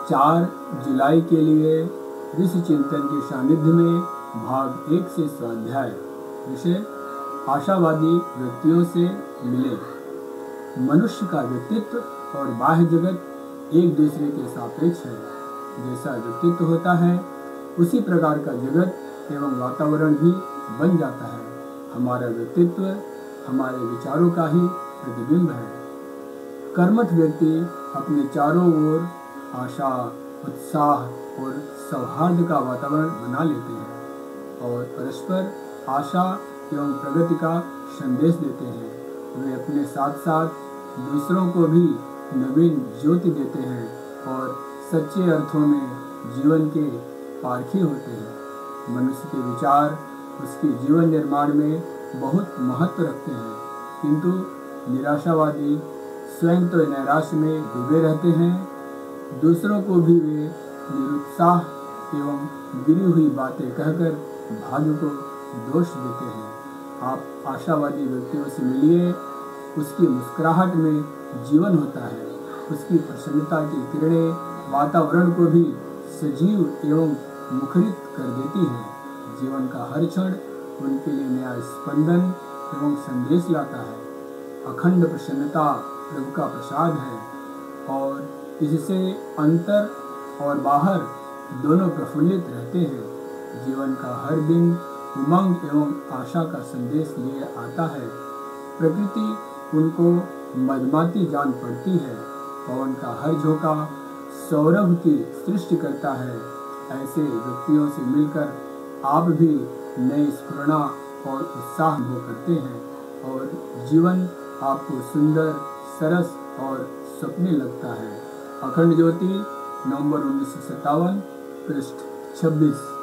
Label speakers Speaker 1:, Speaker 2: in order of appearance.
Speaker 1: 4 जुलाई के लिए ऋषि चिंतन के सानिध्य में भाग 1 से स्वाध्याय। विषय आशावादी व्यक्तियों से मिले। मनुष्य का व्यक्तित्व और बाह्य जगत एक दूसरे के सापेक्ष है। जैसा व्यक्तित्व होता है उसी प्रकार का जगत एवं वातावरण भी बन जाता है। हमारा व्यक्तित्व हमारे विचारों का ही प्रतिबिंब है। कर्मठ व्यक्ति अपने चारों ओर आशा, उत्साह और सौहार्द का वातावरण बना लेते हैं और परस्पर आशा एवं प्रगति का संदेश देते हैं। वे अपने साथ साथ दूसरों को भी नवीन ज्योति देते हैं और सच्चे अर्थों में जीवन के पारखी होते हैं। मनुष्य के विचार उसके जीवन निर्माण में बहुत महत्व रखते हैं, किंतु निराशावादी स्वयं तो नैराश्य में डूबे रहते हैं, दूसरों को भी वे निरुत्साह एवं गिरी हुई बातें कहकर भाग्य को दोष देते हैं। आप आशावादी व्यक्तियों से मिलिए, उसकी मुस्कुराहट में जीवन होता है। उसकी प्रसन्नता की किरणें वातावरण को भी सजीव एवं मुखरित कर देती हैं। जीवन का हर क्षण उनके लिए नया स्पंदन एवं संदेश लाता है। अखंड प्रसन्नता प्रभु का प्रसाद है और इससे अंतर और बाहर दोनों प्रफुल्लित रहते हैं। जीवन का हर दिन उमंग एवं आशा का संदेश लिए आता है। प्रकृति उनको मधुमाती जान पड़ती है। पवन का हर झोंका सौरभ की सृष्टि करता है। ऐसे व्यक्तियों से मिलकर आप भी नई स्फुरणा और उत्साह अनुभव करते हैं और जीवन आपको सुंदर, सरस और स्वप्ने लगता है। अखंड ज्योति, नवंबर 1957, पृष्ठ 26।